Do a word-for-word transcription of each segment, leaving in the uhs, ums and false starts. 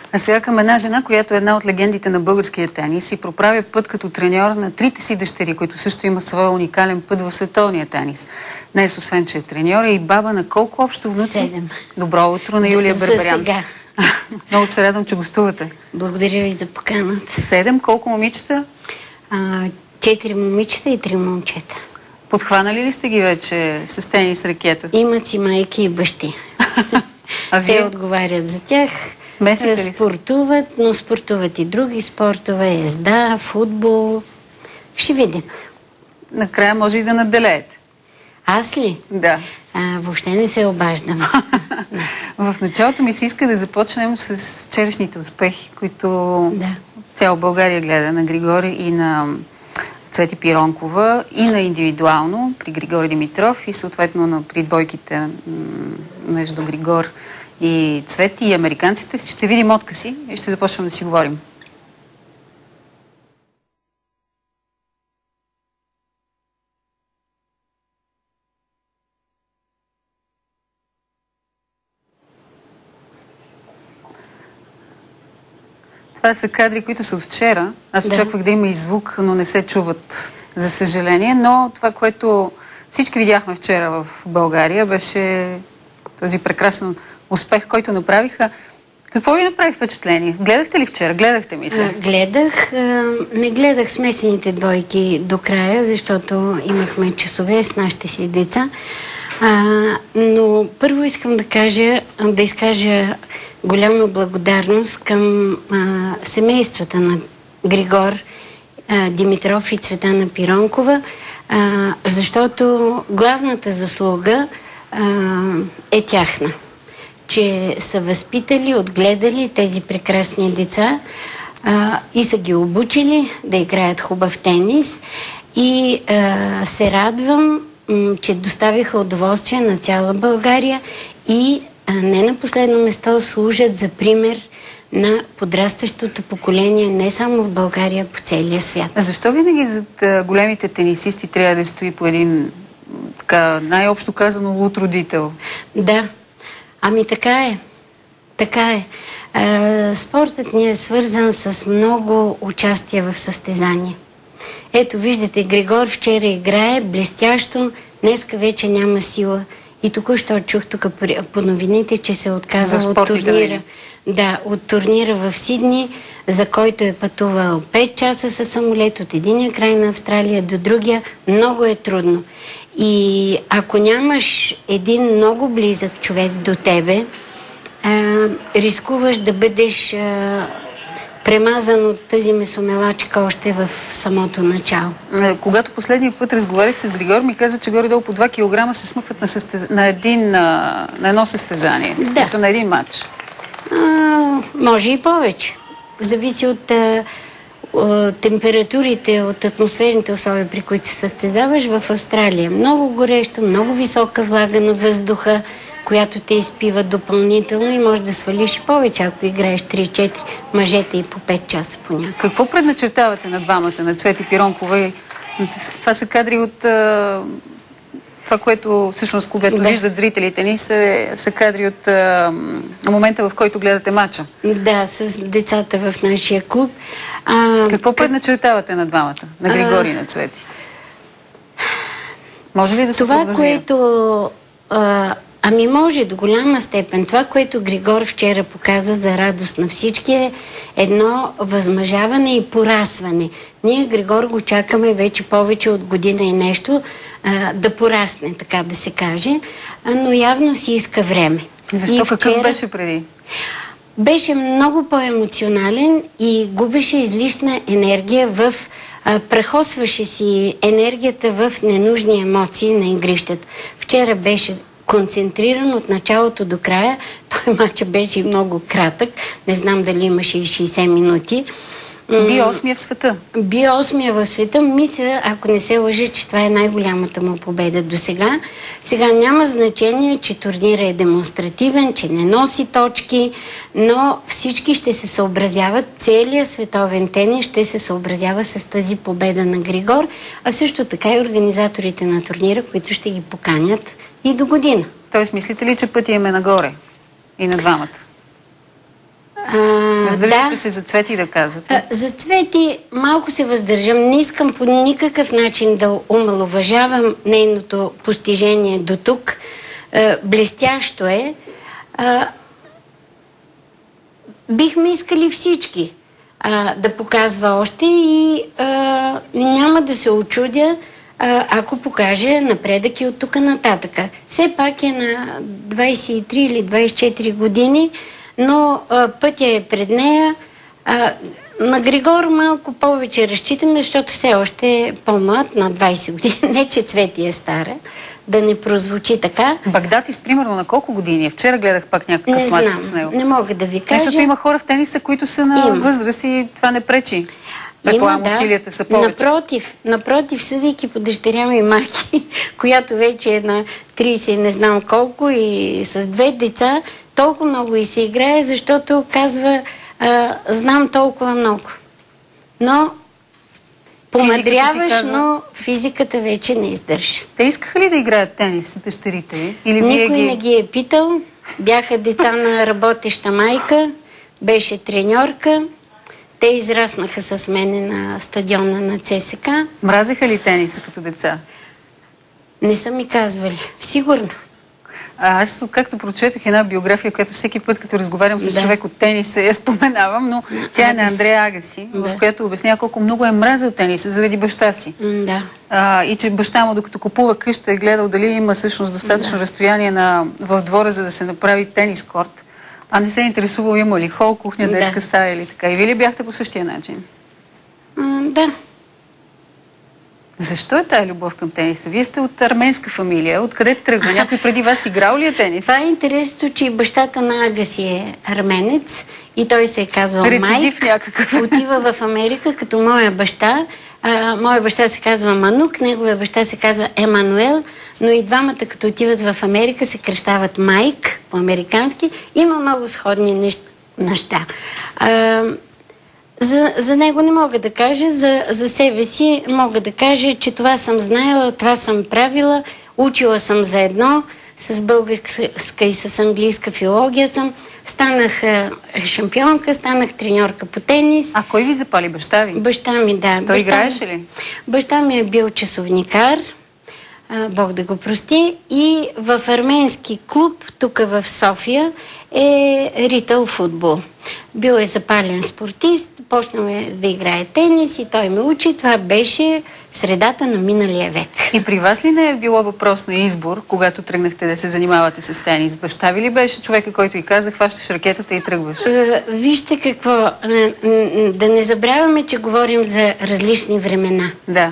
А сега към една жена, която е една от легендите на българския тенис и проправя път като треньор на трите си дъщери, които също има своя уникален път в световния тенис. Днес, освен че е треньор, е и баба на колко общо внуци? Седем. Добро утро на Юлия Берберян. Сега. Много се радвам, че гостувате. Благодаря ви за поканата. Седем? Колко момичета? А, четири момичета и три момчета. Подхванали ли сте ги вече с тенис ракета? Имат си майки и бащи. А вие? Те отговарят за тях. Месите ли спортуват, но спортуват и други спортове, езда, футбол. Ще видим. Накрая може и да надделеете. Аз ли? Да. А, въобще не се обаждам. В началото ми се иска да започнем с вчерашните успехи, които да. цяла България гледа на Григори и на Цвети Пиронкова, и на индивидуално при Григори Димитров и съответно на, при двойките между Григор и Цвети и американците. Ще видим откъси и ще започнем да си говорим. Това са кадри, които са от вчера. Аз да. очаквах да има и звук, но не се чуват, за съжаление. Но това, което всички видяхме вчера в България, беше този прекрасен успех, който направиха. Какво ви направи впечатление? Гледахте ли вчера? Гледахте, мисля? А, гледах. А, не гледах смесените двойки до края, защото имахме часове с нашите си деца. А, но първо искам да кажа, да изкажа голяма благодарност към а, семействата на Григор а, Димитров и Цветана Пиронкова, а, защото главната заслуга а, е тяхна. Че са възпитали, отгледали тези прекрасни деца а, и са ги обучили да играят хубав тенис. И а, се радвам, м, че доставиха удоволствие на цяла България и а, не на последно место служат за пример на подрастващото поколение не само в България, а по целия свят. А защо винаги зад а, големите тенисисти трябва да стои по един, така, най-общо казано, луд родител? Да. Ами така е. Така е. А, спортът ни е свързан с много участие в състезания. Ето, виждате, Григор вчера играе блестящо, днеска вече няма сила. И току-що чух тук по новините, че се отказва от турнира. Да, от турнира в Сидни, за който е пътувал пет часа със самолет от единия край на Австралия до другия. Много е трудно. И ако нямаш един много близък човек до тебе, а, рискуваш да бъдеш а, премазан от тази месомелачка още в самото начало. Когато последния път разговарях с Григор, ми каза, че горе-долу по два килограма се смъкват на, състез... на, един, на... на едно състезание. Да. Са на един матч. А, може и повече. Зависи от а, а, температурите, от атмосферните условия, при които се състезаваш. В Австралия много горещо, много висока влага на въздуха, която те изпива допълнително и може да свалиш и повече, ако играеш три-четири, мъжете и по пет часа понякога. Какво предначертавате на двамата, на Цвети Пиронкова? И... Това са кадри от а, това, което всъщност, когато да. виждат зрителите ни, са, са кадри от а, момента, в който гледате матча. Да, с децата в нашия клуб. А, Какво предначертавате на двамата, на Григори и на Цвети? Може ли да се Това, прогнозира? което... А, Ами може до голяма степен. Това, което Григор вчера показа за радост на всички, е едно възмъжаване и порасване. Ние Григор го чакаме вече повече от година и нещо а, да порасне, така да се каже, а, но явно си иска време. Защо? И вчера... Какъв беше преди? Беше много по-емоционален и губеше излишна енергия в... А, прехосваше си енергията в ненужни емоции на игрището. Вчера беше концентриран от началото до края. Той матчът беше много кратък. Не знам дали имаше и шейсет минути. Би осмия в света. Би осмия в света. Мисля, ако не се лъжа, че това е най-голямата му победа до сега. Сега няма значение, че турнира е демонстративен, че не носи точки, но всички ще се съобразяват, целият световен тенис ще се съобразява с тази победа на Григор, а също така и организаторите на турнира, които ще ги поканят и до година. Тоест, мислите ли, че пътя им е нагоре? И на двамата? А... Въздържате да. се за Цвети да казвате? А, за Цвети малко се въздържам. Не искам по никакъв начин да омаловажавам нейното постижение до тук. А, блестящо е. А, бихме искали всички а, да показва още и а, няма да се очудя, а, ако покаже напредък и от тук нататък. Все пак е на двайсет и три или двайсет и четири години, но а, пътя е пред нея. А, на Григор малко повече разчитаме, защото все още е по-млад, на двайсет години. Не, че Цвети е стара, да не прозвучи така. Багдатис, примерно, на колко години е? Вчера гледах пак някакъв мач с него. Не мога да ви кажа. Не, защото има хора в тениса, които са на има. възраст и това не пречи. Предполагам, да. Усилията са повече. Напротив, напротив, съдейки по дъщеря ми Маки, която вече е на трийсет, не знам колко, и с две деца, толкова много и се играе, защото казва, а, знам толкова много. Но помадряваш, казва... но физиката вече не издържа. Те искаха ли да играят тенис, дъщерите ви? Или Никой вие ги... не ги е питал. Бяха деца на работеща майка, беше треньорка. Те израснаха с мене на стадиона на ЦСКА. Мразеха ли тениса като деца? Не са ми казвали. Сигурно. А, аз, откакто прочетох една биография, която всеки път, като разговарям с да. човек от тениса, я споменавам, но тя е на Андрея Агаси, да. в която обяснява колко много е мразил тениса заради баща си. Да. А, и че баща му, докато купува къща, е гледал дали има всъщност достатъчно да. разстояние на, в двора, за да се направи тенис корт. А не се е интересувал има ли хол, кухня, да. детска стая или така. И вие ли бяхте по същия начин? А, да. Защо е тая любов към тениса? Вие сте от арменска фамилия. Откъде тръгва? Някой преди вас играл ли е тенис? Това е интересното, че бащата на Агаси е арменец и той се е казвал Майк. Някакъв. Отива в Америка като моя баща. А, моя баща се казва Манук, неговия баща се казва Емануел, но и двамата, като отиват в Америка, се кръщават Майк по-американски. Има много сходни неща. А, за, за него не мога да кажа, за, за себе си мога да кажа, че това съм знаела, това съм правила, учила съм за едно, с българска и с английска филология съм. Станах е, шампионка, станах треньорка по тенис. А кой ви запали? Баща ви? Баща ми, да. Той баща, играеше ли? Баща ми е бил часовникар, а, Бог да го прости, и в арменски клуб, тук в София, е ритъл футбол. Бил е запален спортист, почнаме да играе тенис и той ме учи. Това беше в средата на миналия век. И при вас ли не е било въпрос на избор, когато тръгнахте да се занимавате с тенис? Баща ви ли беше човека, който и каза, хващаш ракетата и тръгваш? Е, вижте какво. Да не забравяме, че говорим за различни времена. Да.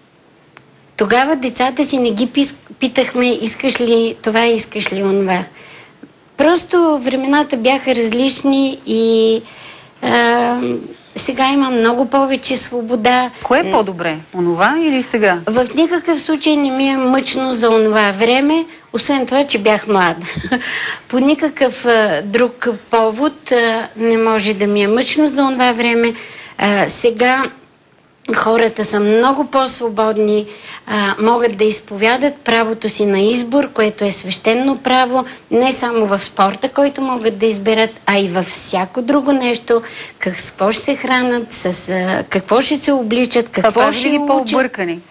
Тогава децата си не ги питахме, искаш ли това, искаш ли онова. Просто времената бяха различни и а, сега има много повече свобода. Кое е по-добре? Онова или сега? В никакъв случай не ми е мъчно за онова време, освен това, че бях млада. По никакъв а, друг повод а, не може да ми е мъчно за онова време. А, сега хората са много по-свободни, а, могат да изповядат правото си на избор, което е свещено право, не само в спорта, който могат да изберат, а и във всяко друго нещо, какво ще се хранат, с, а, какво ще се обличат, какво ще ги по-объркани?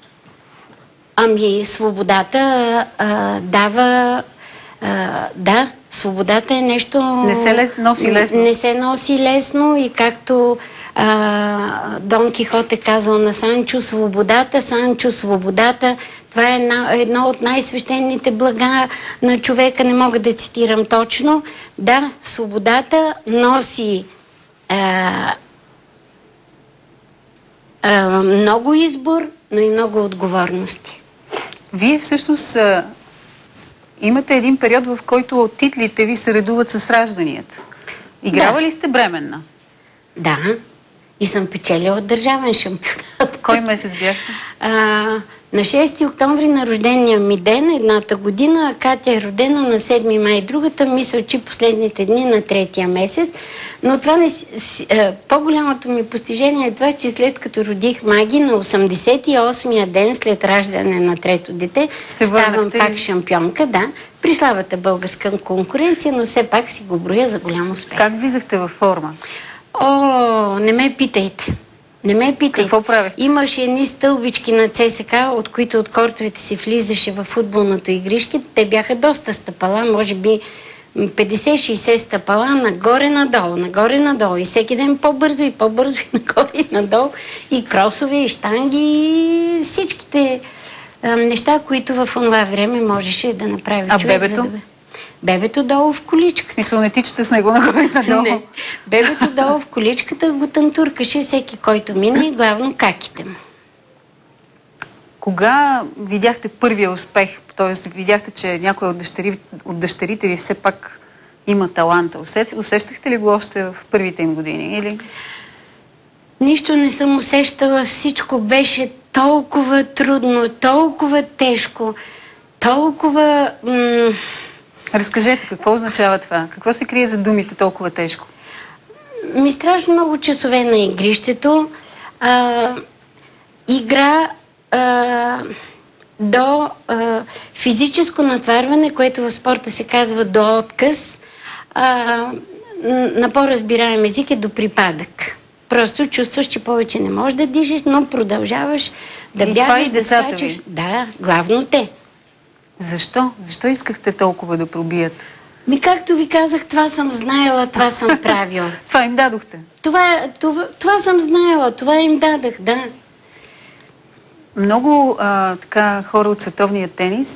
Ами, свободата а, дава... А, да, свободата е нещо... Не се лес, носи лесно. Не се носи лесно и както а, Дон Кихот е казал на Санчо, свободата, Санчо, свободата, това е една, едно от най-свещените блага на човека, не мога да цитирам точно. Да, свободата носи а, а, много избор, но и много отговорности. Вие всъщност имате един период, в който титлите ви се редуват с ражданията. Играва да. ли сте бременна? Да. И съм печелила държавен шампионат. Кой месец бяхте? А, На шести октомври на рождения ми ден, едната година, а Катя е родена на седми май другата, мисля, че последните дни на третия месец. Но това не си, е, по-голямото ми постижение е това, че след като родих Маги на осемдесет и осмия ден след раждане на трето дете, Се ставам върнахте пак ли? шампионка, да, при слабата българска конкуренция, но все пак си го броя за голям успех. Как влизахте във форма? О, не ме питайте. Не ме питайте. Какво правихте? Имаше едни стълбички на ЦСКА, от които от кортовете си влизаше в футболното игришке. Те бяха доста стъпала, може би петдесет-шейсет стъпала, нагоре-надолу, нагоре-надолу. И всеки ден по-бързо и по-бързо и нагоре и надолу. И кросове, и штанги, и всичките а, неща, които в това време можеше да направи а човек. бебето? За да... Бебето долу в количка. В смисъл, не тичате с него нагоре и надолу? Не. Бебето долу в количката го тантуркаше всеки, който мине, главно каките му. Кога видяхте първия успех? Т.е. видяхте, че някой от, дъщери, от дъщерите ви все пак има таланта. Усет, усещахте ли го още в първите им години? Или? Нищо не съм усещала. Всичко беше толкова трудно, толкова тежко, толкова... М- Разкажете, какво означава това? Какво се крие за думите толкова тежко? Ми страшно много часове на игрището. А, игра а, до а, физическо натварване, което в спорта се казва до отказ. А, на по-разбираем език е до припадък. Просто чувстваш, че повече не можеш да дишаш, но продължаваш да и бягаш, това и да децата скачаш. ви? Да, главно те. Защо? Защо искахте толкова да пробият? Ми както ви казах, това съм знаела, това съм правила. Това им дадохте? Това, това, това съм знаела, това им дадах, да. Много а, така, хора от световния тенис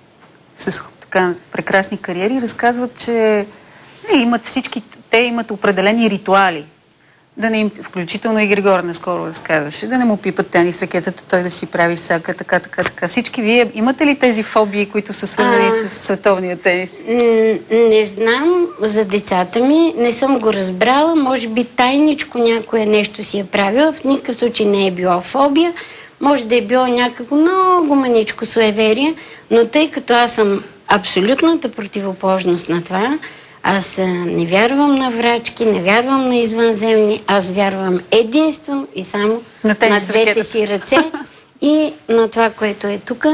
с така прекрасни кариери разказват, че не, имат всички, те имат определени ритуали. Да не им, включително и Григор наскоро разказваше, да не му пипат тенис ракетата, той да си прави сака, така, така, така. Всички вие имате ли тези фобии, които са свързани А, с световния тенис? Не знам за децата ми, не съм го разбрала, може би тайничко някое нещо си е правила, в никакъв случай не е било фобия, може да е било някакво много маничко суеверие, но тъй като аз съм абсолютната противоположност на това, аз не вярвам на врачки, не вярвам на извънземни, аз вярвам единствено и само на, на двете си ръце и на това, което е тук.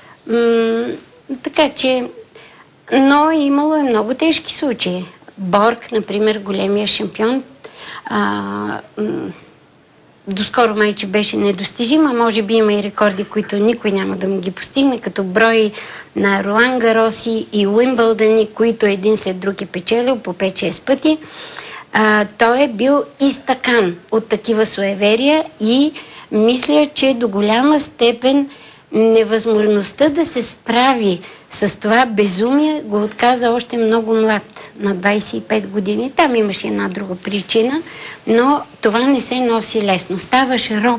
М- така че, но имало е много тежки случаи. Борг, например, големия шампион, а, м- доскоро майче беше недостижим, а може би има и рекорди, които никой няма да му ги постигне, като брой на Ролан Гароси и Уимбълдъни, които един след друг е печелил по пет-шест пъти. А, той е бил изтъкан от такива суеверия и мисля, че до голяма степен невъзможността да се справи с това безумие го отказа още много млад, на двайсет и пет години. Там имаше една друга причина, но това не се носи лесно. Ставаш роб,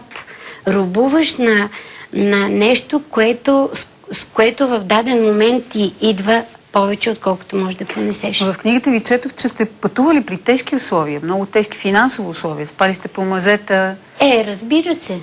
робуваш на, на нещо, което, с, с което в даден момент ти идва повече, отколкото можеш да понесеш. В книгата ви четох, че сте пътували при тежки условия, много тежки финансови условия. Спали сте по мазета. Е, разбира се.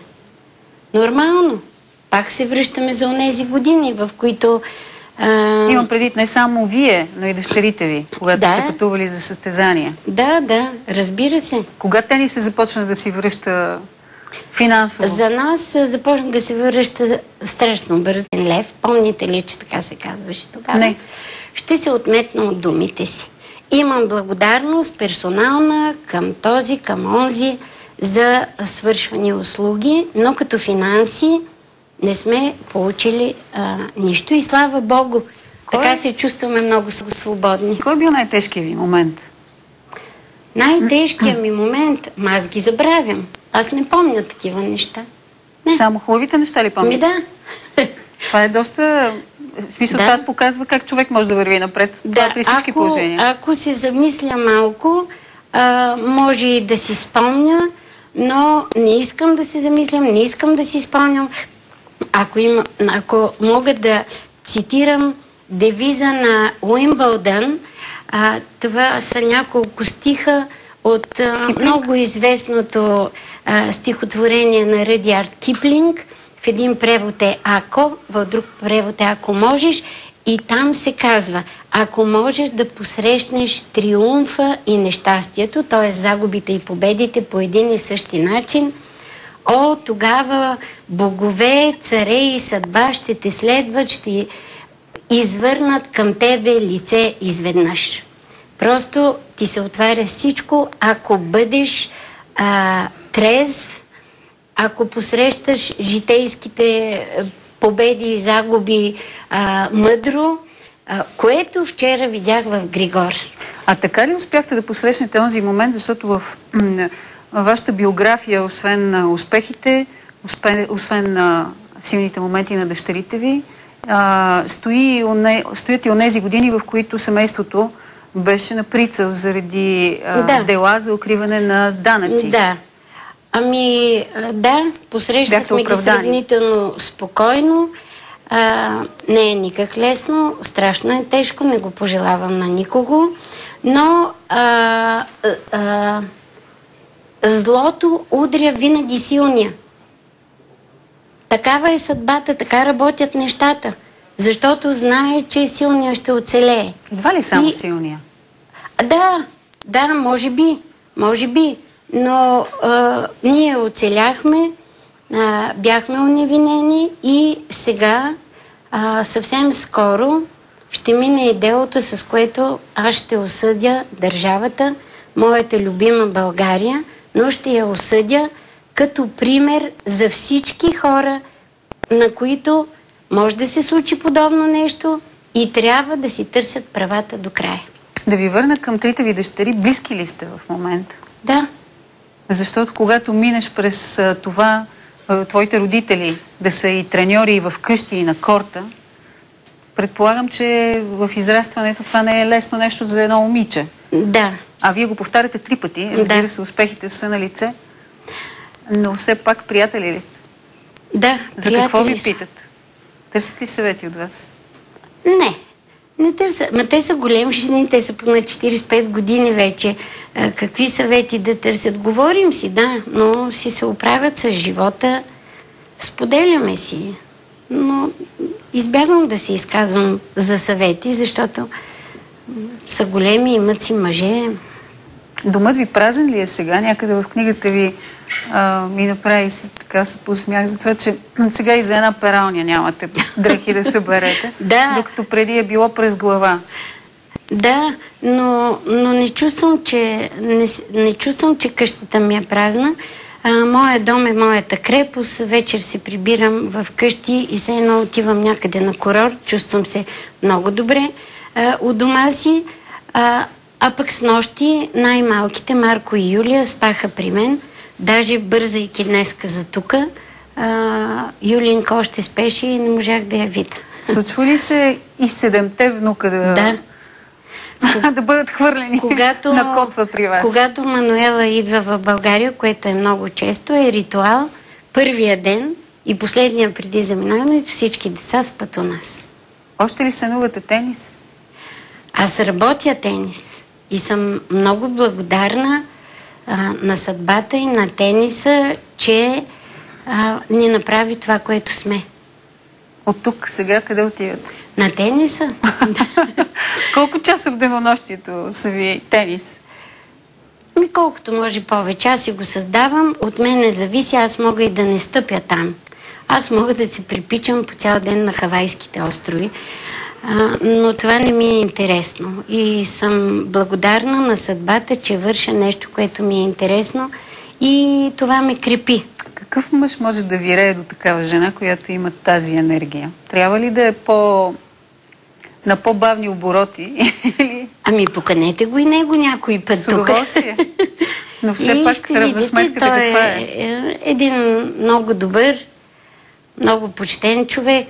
Нормално. Пак се връщаме за онези години, в които... А... Имам предвид не само вие, но и дъщерите ви, когато да. сте пътували за състезания. Да, да, разбира се. Кога тенис се започна да си връща финансово? За нас започна да се връща страшно бързо. Лев, помните ли, че така се казваше тогава? Не. Ще се отметна от думите си. Имам благодарност персонална към този, към онзи за свършвани услуги, но като финанси не сме получили а, нищо и слава Богу. Кой? Така се чувстваме много свободни. Кой е бил най-тежкият ви момент? Най-тежкият ми момент? Ма аз ги забравям. Аз не помня такива неща. Не. Само хубавите неща ли помните? Ми да. Това е доста... В смисъл, да. това показва как човек може да върви напред. Да, това е при всички ако, положения. Ако се замисля малко, а, може и да си спомня, но не искам да се замислям, не искам да си спомням. Ако, има, ако мога да цитирам девиза на Уимбълдън, а, това са няколко стиха от а, много известното а, стихотворение на Ръдярд Киплинг. В един превод е ако, в друг превод е ако можеш. И там се казва, ако можеш да посрещнеш триумфа и нещастието, т.е. загубите и победите по един и същи начин, о, тогава богове, царе и съдба ще те следват, ще извърнат към тебе лице изведнъж. Просто ти се отваря всичко, ако бъдеш а, трезв, ако посрещаш житейските победи и загуби а, мъдро, а, което вчера видях в Григор. А така ли успяхте да посрещнете този момент, защото в вашата биография, освен на успехите, освен, освен на силните моменти на дъщерите ви, а, стои, стоят и онези години, в които семейството беше на прицел заради а, да. дела за укриване на данъци. Да. Ами, да, посрещахме ги сравнително спокойно. А, не е никак лесно, страшно е тежко, не го пожелавам на никого, но а, а, а, злото удря винаги силния. Такава е съдбата, така работят нещата, защото знае, че силния ще оцелее. Едва ли само И... силния? Да, да, може би, може би. Но а, ние оцеляхме, а, бяхме уневинени и сега а, съвсем скоро ще мине и делото, с което аз ще осъдя държавата, моята любима България, но ще я осъдя като пример за всички хора, на които може да се случи подобно нещо и трябва да си търсят правата до края. Да ви върна към трите ви дъщери. Близки ли сте в момента? Да. Защото когато минеш през а, това, а, твоите родители да са и треньори и в къщи, и на корта, предполагам, че в израстването това не е лесно нещо за едно момиче. Да. А вие го повтаряте три пъти. Разбира се, успехите са на лице. Но все пак приятели ли сте? Да, за какво ви питат? Търсят ли съвети от вас? Не. Не търся. Ма те са големи жени, те са по на четирийсет и пет години вече. А, какви съвети да търсят? Говорим си, да, но си се оправят с живота. Споделяме си. Но избягвам да се изказвам за съвети, защото са големи, имат си мъже. Домът ви празен ли е сега? Някъде в книгата ви а, ми направи си, така се посмях за това, че сега и за една пералня нямате дрехи да съберете, да. Докато преди е било през глава. Да, но, но не чувствам, че не, не чувствам, че къщата ми е празна. А, моя дом е моята крепост. Вечер се прибирам в къщи и все едно отивам някъде на курорт. Чувствам се много добре а, у дома си. А, а пък с нощи най-малките, Марко и Юлия, спаха при мен. Даже бързайки днеска за тука, а, Юлинка още спеше и не можах да я видя. Случва ли се и седемте внука да, да. да бъдат хвърлени когато, на котва при вас? Когато Мануела идва в България, което е много често, е ритуал. Първия ден и последния преди заминаването всички деца спят у нас. Още ли сънувате тенис? Аз работя тенис и съм много благодарна а, на съдбата и на тениса, че а, ни направи това, което сме. От тук сега къде отивате? На тениса. Колко часа в денонощието са ви тенис? Ми колкото може повече. Аз си го създавам. От мен не зависи. Аз мога и да не стъпя там. Аз мога да се припичам по цял ден на Хавайските острови. А, но това не ми е интересно. И съм благодарна на съдбата, че върша нещо, което ми е интересно. И това ме крепи. Какъв мъж може да вирее до такава жена, която има тази енергия? Трябва ли да е по... на по-бавни обороти? Ами поканете го и него някой път тук. С удоволствие. Но все пак равносметката каква е? е? Един много добър, много почтен човек.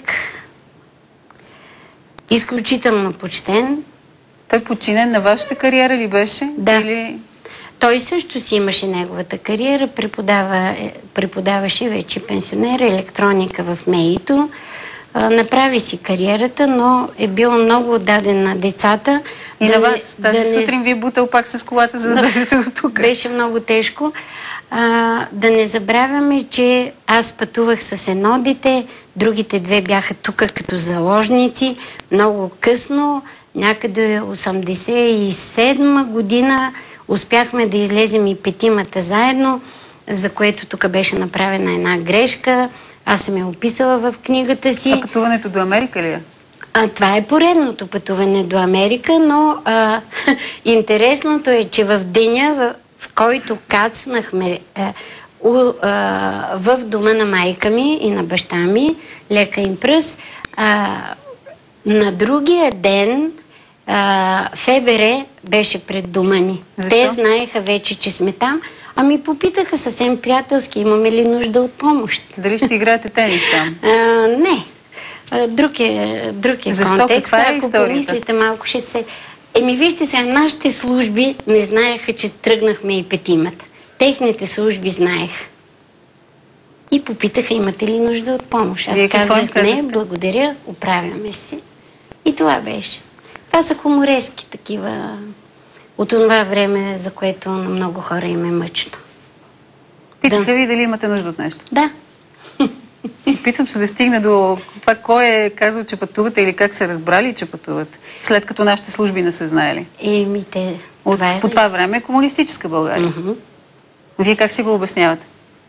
Изключително почтен. Той подчинен на вашата кариера ли беше? Да. Или... Той също си имаше неговата кариера, преподава, преподаваше вече пенсионер електроника в МЕИ-то. А, направи си кариерата, но е бил много отдаден на децата. И да на вас не, тази да сутрин не... ви е бутал пак с колата, за да дойдете до тук. Беше много тежко. А, да не забравяме, че аз пътувах с едно дете, другите две бяха тук като заложници. Много късно, някъде осемдесет и седма година, успяхме да излезем и петимата заедно, за което тук беше направена една грешка. Аз съм я описала в книгата си. А пътуването до Америка ли е? А, това е поредното пътуване до Америка, но а, интересното е, че в деня, в, в който кацнахме а, у, а, в дома на майка ми и на баща ми, лека им пръст, а, на другия ден а, ФБР беше пред дома ни. Защо? Те знаеха вече, че сме там. Ами попитаха съвсем приятелски, имаме ли нужда от помощ. Дали ще играете тенис там? А, не. Друг е, друг е Защо? контекст. Каква е Ако историята? помислите малко, ще се... Еми, вижте сега, нашите служби не знаеха, че тръгнахме и петимата. Техните служби знаеха. И попитаха, имате ли нужда от помощ. Аз Вие какво им казах, не, казахте? благодаря, оправяме се. И това беше. Това са хуморески такива от това време, за което на много хора им е мъчно. Питаха Да. ви дали имате нужда от нещо? Да. Питам се да стигна до това, кой е казал, че пътувате или как са разбрали, че пътувате, след като нашите служби не са знаели. Еми, те... От, това е... по това време е комунистическа България. Мгм. Вие как си го обяснявате?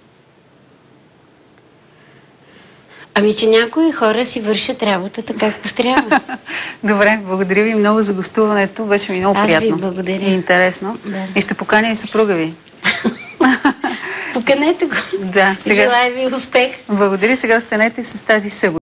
Ами, че някои хора си вършат работата както трябва. Добре, благодаря ви много за гостуването. Беше ми много Аз ви приятно. благодаря. И интересно. Да. И ще поканя и съпруга ви. Поканете го. Да, сега... Желая ви успех. Благодаря. Сега останете с тази събота.